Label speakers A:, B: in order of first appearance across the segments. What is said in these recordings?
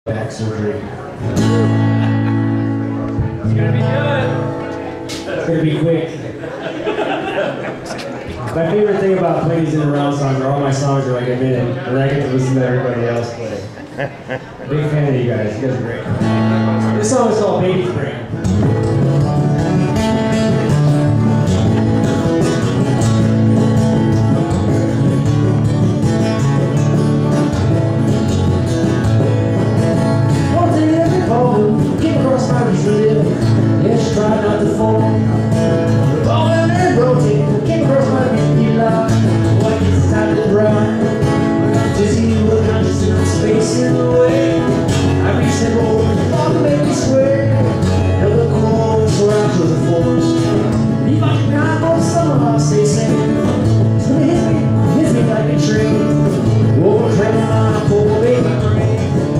A: Back surgery.
B: It's gonna be good.
A: It's gonna be quick. My favorite thing about playing these in and around songs are all my songs are like a minute, and I get to listen to everybody else play. Big fan of you guys. You guys are great. This song is called Baby Spring. Try not to fall. Rolling and rotating, came across my empty lot. What is time to run? Dizzy, look, I'm just in space in the way. I reached and rolled, thought to make me swear. Held the cold, surrounded with the force. Leave my behind on summer, I'll stay sane. It's gonna hit me like a train. Overtraining my poor baby brain.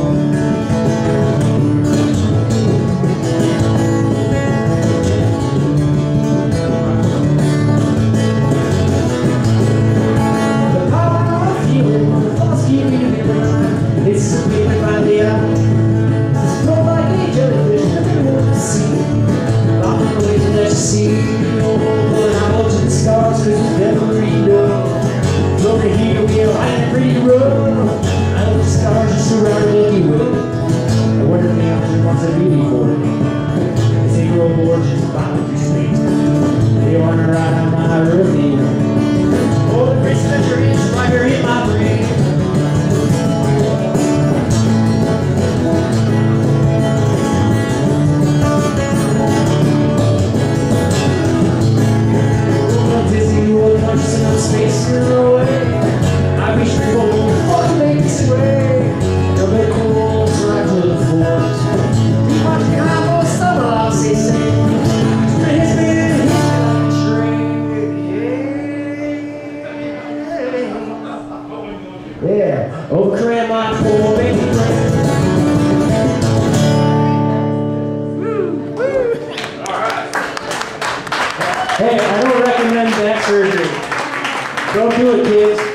A: It's a baby by the eye. It's not like a jellyfish, nothing more to see. About the ways that you see. When I look to the stars, cause it's never enough. Floating here, we are hiding pretty rough. I know the stars are surrounded Milky Way. I wonder if the ocean wants a beauty for it. They grow more just about to sleep. They wanna ride on my earth here. Oh, the great adventure is right here in my brain. Space in the way. I reach for gold, fuck makes it way. The big cool, right to the force. Deep watch behind for summer, I'll say same. Hits me in the like a train. Yeah, overcram my poor baby brain. Hey, I don't recommend back surgery. Don't do it, kids.